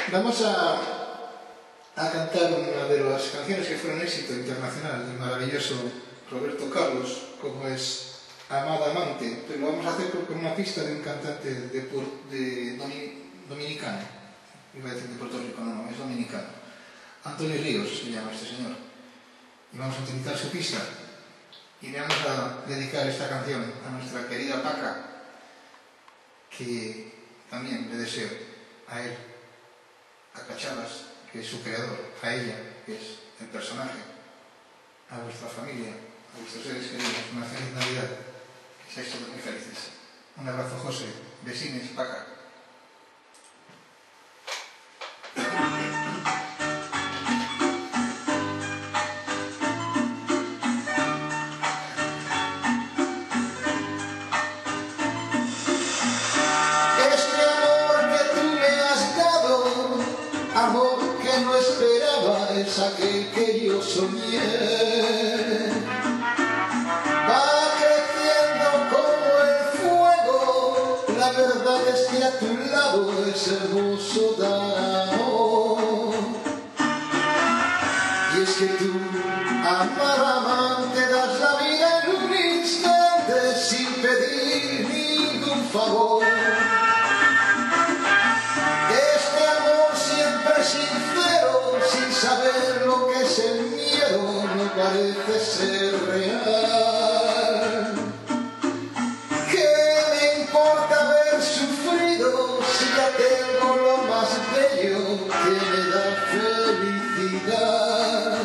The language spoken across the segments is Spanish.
Vamos a cantar una de las canciones que fueron éxito internacional del maravilloso Roberto Carlos, como es Amada Amante, pero lo vamos a hacer con una pista de un cantante dominicano. Iba a decir de Puerto Rico, no, es dominicano. Antonio Ríos se llama este señor. Y vamos a utilizar su pista. Y le vamos a dedicar esta canción a nuestra querida Paca, que también le deseo a él, a Cachavas, que es su creador, a ella, que es el personaje, a vuestra familia, a vuestros seres queridos, una feliz Navidad, que seáis todos muy felices. Un abrazo, José, vecines, Paca. Amor que no esperaba es aquel que yo soñé. Va creciendo como el fuego, la verdad es que a tu lado es hermoso dar amor. Y es que tú, amada amante, das la vida en un instante sin pedir ningún favor. Sincero, sin saber lo que es el miedo, no parece ser real. ¿Qué me importa haber sufrido si ya tengo lo más bello que me da felicidad?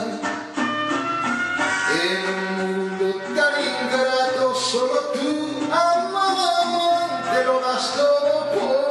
En un mundo tan ingrato, solo tú, amada amante, lo das todo por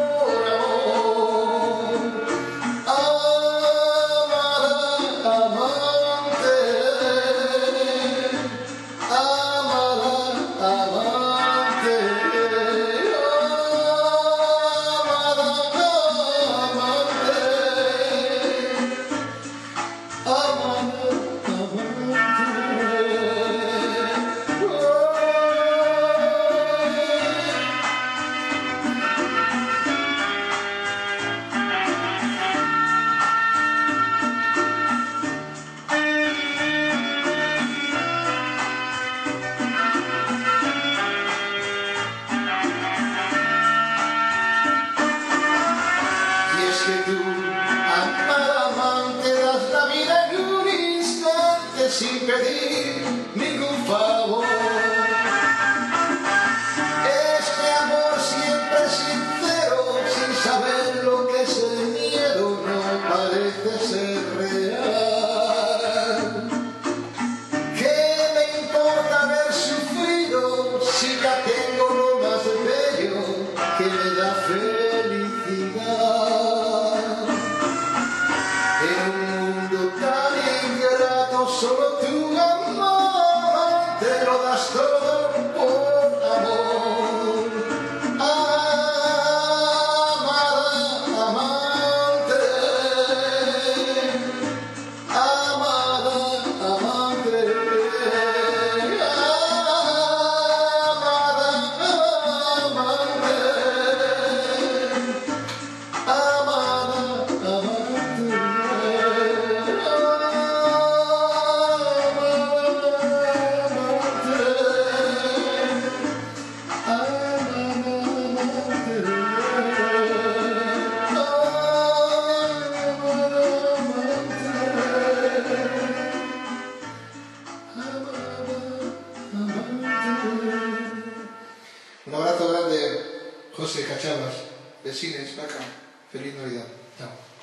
sin pedir ningún favor. Este amor siempre sincero, sin saber lo que es el miedo, no parece ser real. ¿Qué me importa haber sufrido si ya tengo lo más bello que me da felicidad? En un mundo tan ingrato, solo tú, amor, te lo das todo por amor. Amada amante, amada amante, amada amante, amada amante. Un abrazo grande, José, Cachavas, vecines, Paca. Feliz Navidad. Chao.